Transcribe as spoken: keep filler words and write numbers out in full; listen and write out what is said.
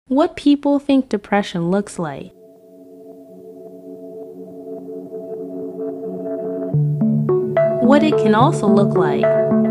What people think depression looks like. What it can also look like.